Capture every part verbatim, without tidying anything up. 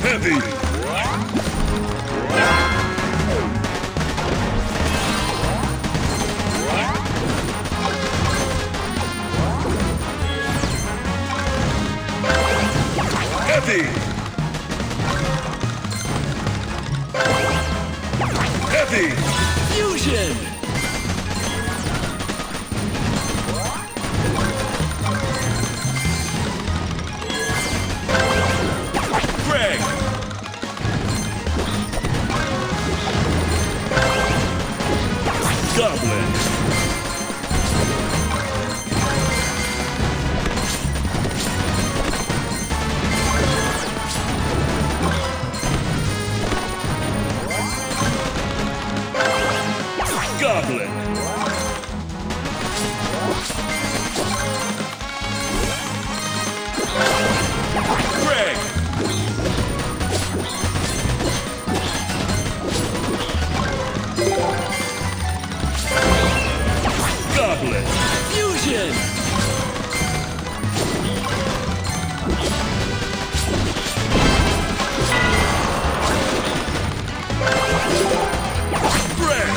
Heavy. Heavy. Heavy. Fusion. Greg. Goblin. Goblin. Greg. Goblin. Fusion. Greg.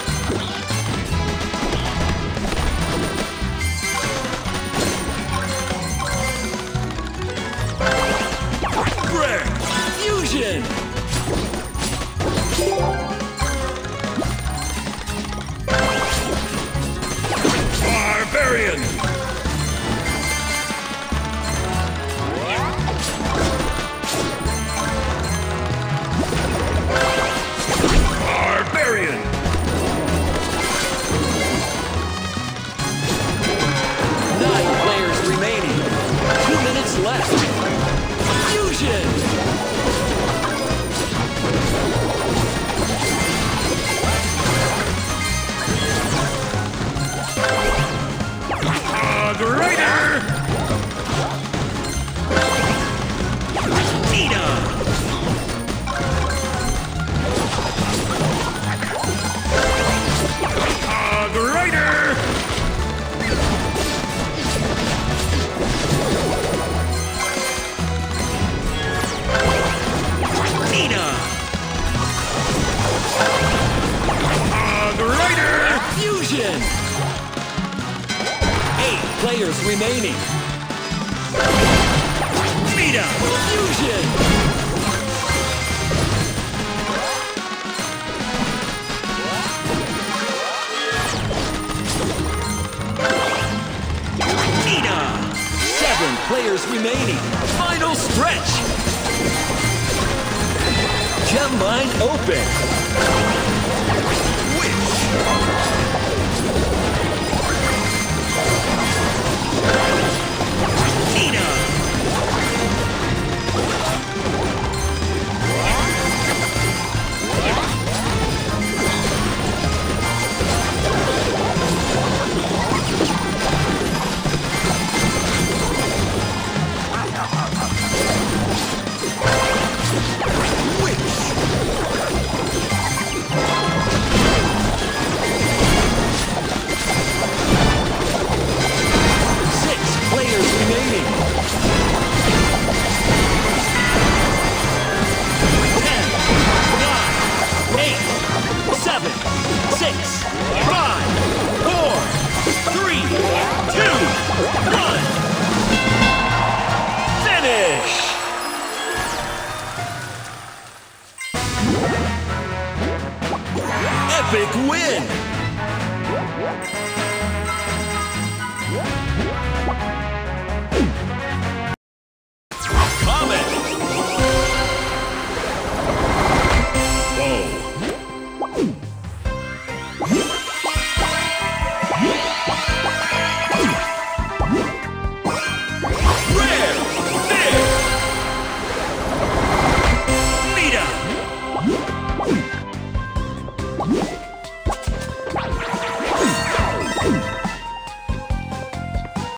Greg. Fusion. Barbarian. Barbarian. Nine players remaining. Two minutes left. Fusion. Hog Rider. Nina. Hog Rider. Nina. Hog Rider. Fusion. Eight players remaining. Nina. Fusion. Nina. Seven players remaining. Final stretch. Gem mine open. Nina. Six players remaining. Ten, nine, eight, seven, six, five, four, three, two, one. Finish! Epic win!